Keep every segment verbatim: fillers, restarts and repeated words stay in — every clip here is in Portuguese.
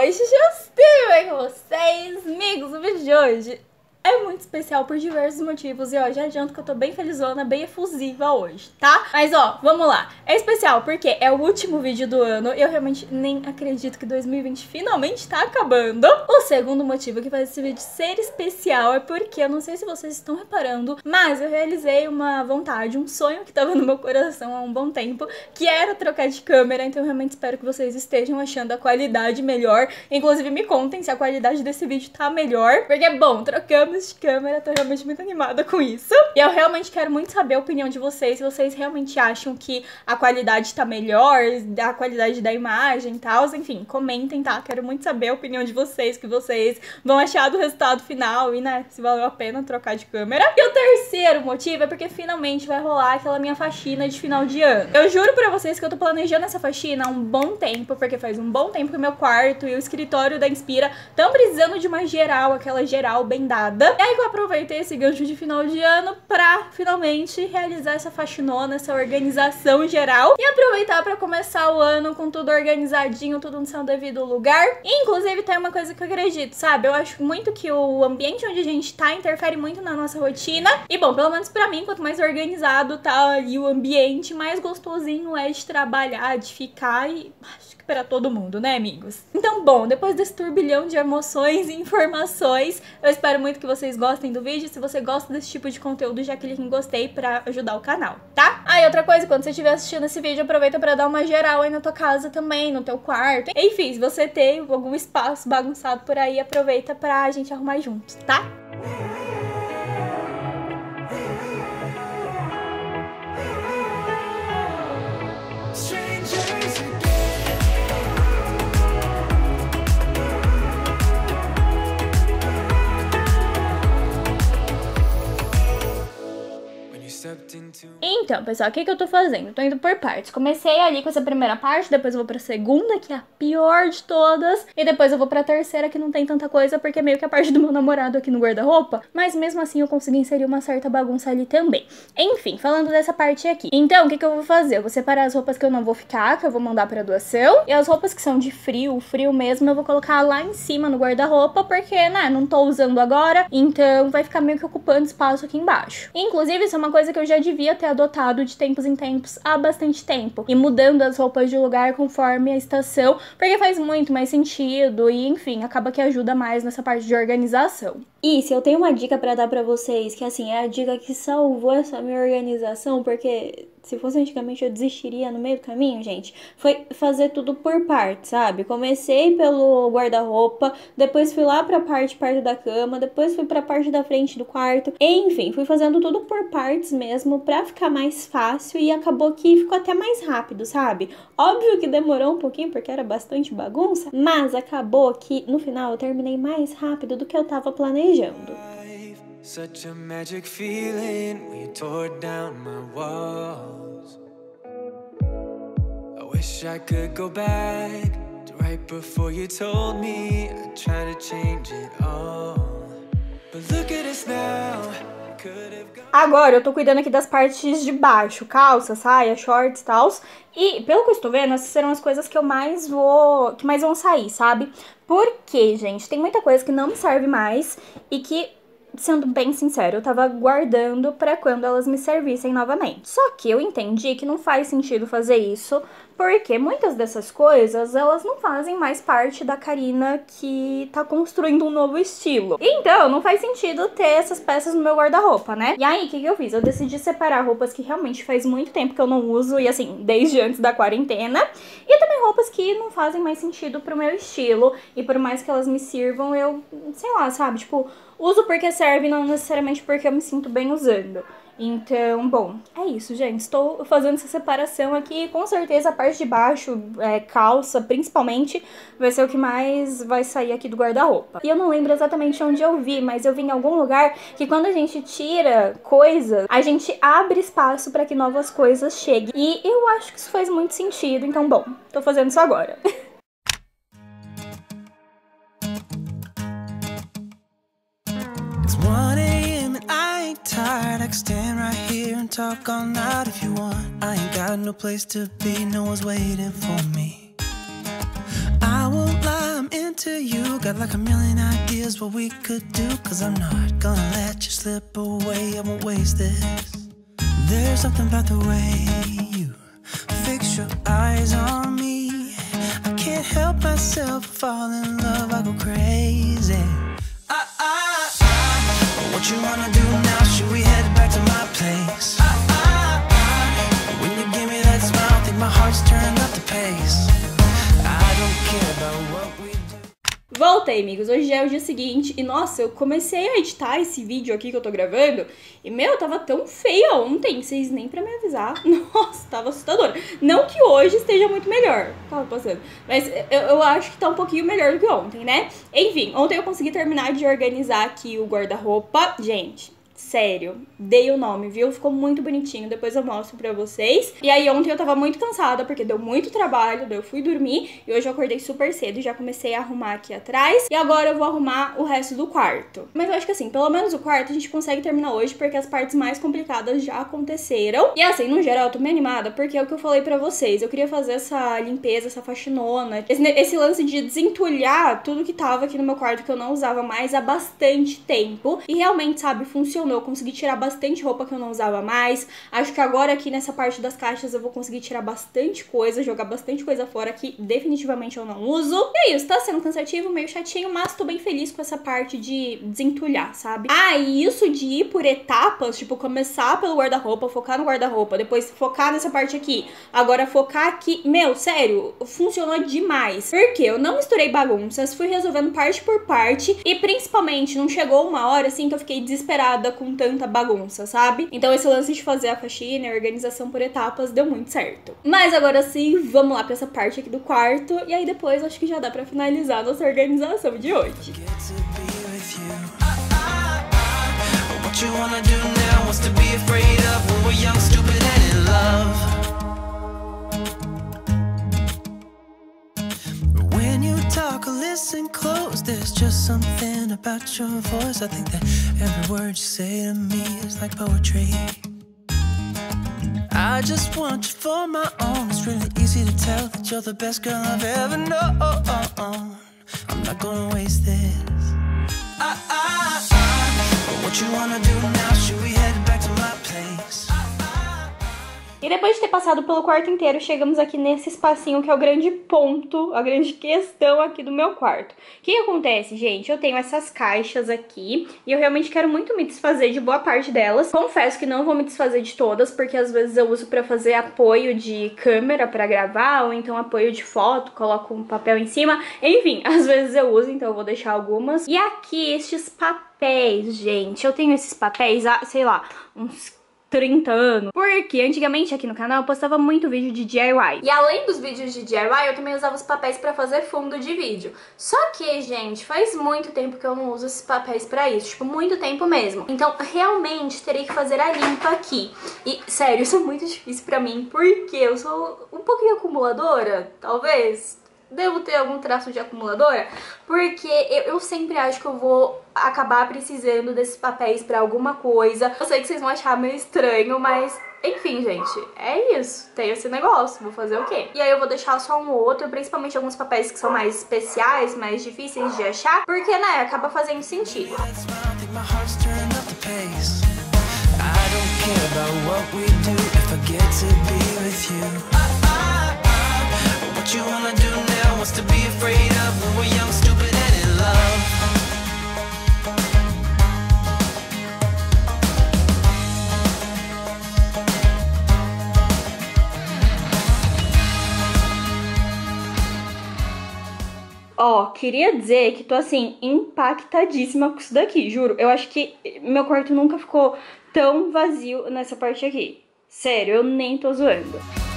Oi, Xuxus, tudo bem com vocês? Amigos, o vídeo de hoje é muito especial por diversos motivos e ó, já adianto que eu tô bem felizona, bem efusiva hoje, tá? Mas ó, vamos lá. É especial porque é o último vídeo do ano e eu realmente nem acredito que dois mil e vinte finalmente tá acabando. O segundo motivo que faz esse vídeo ser especial é porque, eu não sei se vocês estão reparando, mas eu realizei uma vontade, um sonho que tava no meu coração há um bom tempo, que era trocar de câmera, então eu realmente espero que vocês estejam achando a qualidade melhor. Inclusive me contem se a qualidade desse vídeo tá melhor, porque bom, trocamos de câmera, tô realmente muito animada com isso. E eu realmente quero muito saber a opinião de vocês, se vocês realmente acham que a qualidade tá melhor, a qualidade da imagem e tal, enfim, comentem, tá? Quero muito saber a opinião de vocês, o que vocês vão achar do resultado final e, né, se valeu a pena trocar de câmera. E o terceiro motivo é porque finalmente vai rolar aquela minha faxina de final de ano. Eu juro pra vocês que eu tô planejando essa faxina há um bom tempo, porque faz um bom tempo que o meu quarto e o escritório da Inspira estão precisando de uma geral, aquela geral bem dada. E aí que eu aproveitei esse gancho de final de ano pra finalmente realizar essa faxinona, essa organização geral e aproveitar pra começar o ano com tudo organizadinho, tudo no seu devido lugar. E, inclusive, tem uma coisa que eu acredito, sabe? Eu acho muito que o ambiente onde a gente tá interfere muito na nossa rotina. E, bom, pelo menos pra mim, quanto mais organizado tá ali o ambiente, mais gostosinho é de trabalhar, de ficar e... acho que pra todo mundo, né, amigos? Então, bom, depois desse turbilhão de emoções e informações, eu espero muito que vocês gostem do vídeo. Se você gosta desse tipo de conteúdo, já clique em gostei pra ajudar o canal, tá? Ah, e outra coisa, quando você estiver assistindo esse vídeo, aproveita pra dar uma geral aí na tua casa também, no teu quarto. Enfim, se você tem algum espaço bagunçado por aí, aproveita pra gente arrumar juntos, tá? Então, pessoal, o que que eu tô fazendo? Eu tô indo por partes. Comecei ali com essa primeira parte, depois eu vou pra segunda, que é a pior de todas, e depois eu vou pra terceira, que não tem tanta coisa, porque é meio que a parte do meu namorado aqui no guarda-roupa, mas mesmo assim eu consegui inserir uma certa bagunça ali também. Enfim, falando dessa parte aqui. Então, o que que eu vou fazer? Eu vou separar as roupas que eu não vou ficar, que eu vou mandar pra doação, e as roupas que são de frio, frio mesmo, eu vou colocar lá em cima no guarda-roupa, porque, né, não tô usando agora, então vai ficar meio que ocupando espaço aqui embaixo. Inclusive, isso é uma coisa que eu já devia ter adotado de tempos em tempos há bastante tempo, e mudando as roupas de lugar conforme a estação, porque faz muito mais sentido e, enfim, acaba que ajuda mais nessa parte de organização. E se eu tenho uma dica pra dar pra vocês, que assim, é a dica que salvou essa minha organização, porque se fosse antigamente eu desistiria no meio do caminho, gente, foi fazer tudo por partes, sabe? Comecei pelo guarda-roupa, depois fui lá pra parte perto da cama, depois fui pra parte da frente do quarto, enfim, fui fazendo tudo por partes mesmo, pra ficar mais fácil e acabou que ficou até mais rápido, sabe? Óbvio que demorou um pouquinho, porque era bastante bagunça, mas acabou que no final eu terminei mais rápido do que eu tava planejando. Such a magic feeling when you tore down my walls. I wish I could go back to right before you told me I'd try to change it all. But look at us now. Agora eu tô cuidando aqui das partes de baixo, calça, saia, shorts e tal. E pelo que eu estou vendo, essas serão as coisas que eu mais vou, que mais vão sair, sabe? Porque, gente, tem muita coisa que não me serve mais e que, sendo bem sincero, eu tava guardando pra quando elas me servissem novamente. Só que eu entendi que não faz sentido fazer isso, porque muitas dessas coisas, elas não fazem mais parte da Karina que tá construindo um novo estilo. Então, não faz sentido ter essas peças no meu guarda-roupa, né? E aí, o que que eu fiz? Eu decidi separar roupas que realmente faz muito tempo que eu não uso, e assim, desde antes da quarentena, e também roupas que não fazem mais sentido pro meu estilo, e por mais que elas me sirvam, eu, sei lá, sabe, tipo, uso porque serve, não necessariamente porque eu me sinto bem usando. Então, bom, é isso, gente. Estou fazendo essa separação aqui. Com certeza a parte de baixo, é, calça, principalmente, vai ser o que mais vai sair aqui do guarda-roupa. E eu não lembro exatamente onde eu vi, mas eu vi em algum lugar que quando a gente tira coisas, a gente abre espaço para que novas coisas cheguem. E eu acho que isso faz muito sentido. Então, bom, tô fazendo isso agora. Tired, I can stand right here and talk all night if you want. I ain't got no place to be, no one's waiting for me. I won't lie, I'm in to you. Got like a million ideas what we could do. Cause I'm not gonna let you slip away. I won't waste this. There's something about the way you fix your eyes on me. I can't help myself, fall in love, I go crazy. I, I, I, what you wanna do now? Should we head back to my place? I, I, I, when you give me that smile, I think my heart's turned up the pace. I don't care about what we do. Voltei, amigos, hoje já é o dia seguinte e, nossa, eu comecei a editar esse vídeo aqui que eu tô gravando e, meu, tava tão feia ontem, vocês nem pra me avisar. Nossa, tava assustadora. Não que hoje esteja muito melhor, tava passando, mas eu, eu acho que tá um pouquinho melhor do que ontem, né? Enfim, ontem eu consegui terminar de organizar aqui o guarda-roupa. Gente, sério, dei o nome, viu? Ficou muito bonitinho, depois eu mostro pra vocês. E aí ontem eu tava muito cansada, porque deu muito trabalho, daí eu fui dormir. E hoje eu acordei super cedo e já comecei a arrumar aqui atrás. E agora eu vou arrumar o resto do quarto. Mas eu acho que assim, pelo menos o quarto a gente consegue terminar hoje, porque as partes mais complicadas já aconteceram. E assim, no geral, eu tô meio animada, porque é o que eu falei pra vocês. Eu queria fazer essa limpeza, essa faxinona, esse, esse lance de desentulhar tudo que tava aqui no meu quarto, que eu não usava mais há bastante tempo. E realmente, sabe, funcionou. Eu consegui tirar bastante roupa que eu não usava mais. Acho que agora aqui nessa parte das caixas eu vou conseguir tirar bastante coisa, jogar bastante coisa fora que definitivamente eu não uso. E é isso, tá sendo cansativo, meio chatinho, mas tô bem feliz com essa parte de desentulhar, sabe? Ah, e isso de ir por etapas, tipo, começar pelo guarda-roupa, focar no guarda-roupa, depois focar nessa parte aqui, agora focar aqui. Meu, sério, funcionou demais. Porque eu não misturei bagunças, fui resolvendo parte por parte e principalmente não chegou uma hora assim que eu fiquei desesperada com tanta bagunça, sabe? Então esse lance de fazer a faxina e a organização por etapas deu muito certo. Mas agora sim, vamos lá pra essa parte aqui do quarto e aí depois acho que já dá pra finalizar a nossa organização de hoje. Talk or listen close, there's just something about your voice. I think that every word you say to me is like poetry. I just want you for my own. It's really easy to tell that you're the best girl I've ever known. I'm not gonna waste this. I, I, I, what you wanna do now? Should we head back to my place? E depois de ter passado pelo quarto inteiro, chegamos aqui nesse espacinho que é o grande ponto, a grande questão aqui do meu quarto. O que acontece, gente? Eu tenho essas caixas aqui e eu realmente quero muito me desfazer de boa parte delas. Confesso que não vou me desfazer de todas, porque às vezes eu uso pra fazer apoio de câmera pra gravar, ou então apoio de foto, coloco um papel em cima. Enfim, às vezes eu uso, então eu vou deixar algumas. E aqui, estes papéis, gente. Eu tenho esses papéis há, sei lá, uns trinta anos. Porque antigamente aqui no canal eu postava muito vídeo de D I Y. E além dos vídeos de D I Y, eu também usava os papéis pra fazer fundo de vídeo. Só que, gente, faz muito tempo que eu não uso esses papéis pra isso. Tipo, muito tempo mesmo. Então, realmente, terei que fazer a limpa aqui. E, sério, isso é muito difícil pra mim. Porque eu sou um pouquinho acumuladora, talvez. Devo ter algum traço de acumuladora, porque eu, eu sempre acho que eu vou acabar precisando desses papéis pra alguma coisa. Eu sei que vocês vão achar meio estranho, mas enfim, gente, é isso. Tem esse negócio, vou fazer o quê? E aí eu vou deixar só um ou outro, principalmente alguns papéis que são mais especiais, mais difíceis de achar, porque, né, acaba fazendo sentido. What you wanna do now? What's to be afraid of when we're young, stupid and in love? Ó, oh, queria dizer que tô assim, impactadíssima com isso daqui, juro. Eu acho que meu quarto nunca ficou tão vazio nessa parte aqui. Sério, eu nem tô zoando.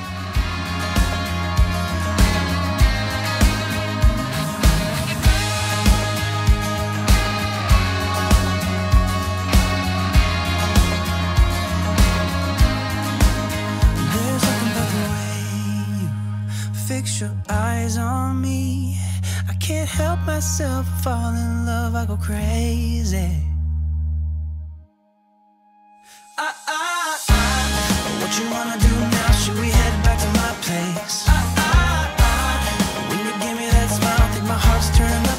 Fix your eyes on me. I can't help myself, fall in love, I go crazy. I, I, I, what you wanna do now? Should we head back to my place? I, I, I, when you give me that smile, I think my heart's turned up.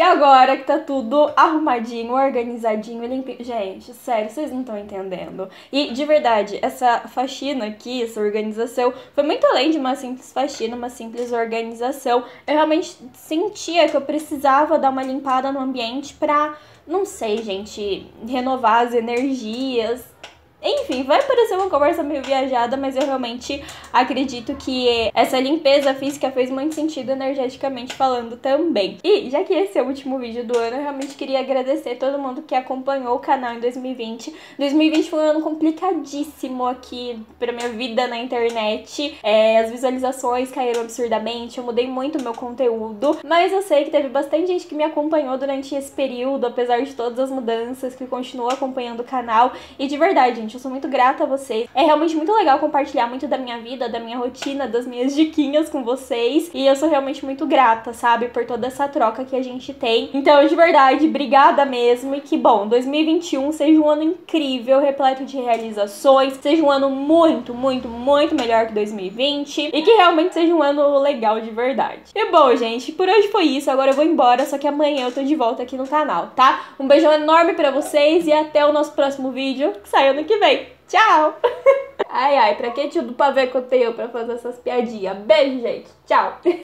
agora que tá tudo arrumadinho, organizadinho, limpinho. Gente, sério, vocês não estão entendendo. E, de verdade, essa faxina aqui, essa organização, foi muito além de uma simples faxina, uma simples organização. Eu realmente sentia que eu precisava dar uma limpada no ambiente pra, não sei, gente, renovar as energias. Enfim, vai parecer uma conversa meio viajada, mas eu realmente acredito que essa limpeza física fez muito sentido energeticamente falando também. E já que esse é o último vídeo do ano, eu realmente queria agradecer todo mundo que acompanhou o canal em dois mil e vinte. dois mil e vinte foi um ano complicadíssimo aqui pra minha vida na internet. É, as visualizações caíram absurdamente, eu mudei muito o meu conteúdo, mas eu sei que teve bastante gente que me acompanhou durante esse período, apesar de todas as mudanças, que continuou acompanhando o canal. E de verdade, gente, eu sou muito grata a vocês. É realmente muito legal compartilhar muito da minha vida, da minha rotina, das minhas diquinhas com vocês. E eu sou realmente muito grata, sabe, por toda essa troca que a gente tem. Então, de verdade, obrigada mesmo. E que bom, dois mil e vinte e um seja um ano incrível, repleto de realizações. Seja um ano muito, muito, muito melhor que dois mil e vinte. E que realmente seja um ano legal de verdade. E bom, gente, por hoje foi isso. Agora eu vou embora, só que amanhã eu tô de volta aqui no canal, tá? Um beijão enorme pra vocês e até o nosso próximo vídeo, que sai ano que vem. Tchau! Ai, ai, pra que tio do pavê que eu tenho pra fazer essas piadinhas? Beijo, gente. Tchau!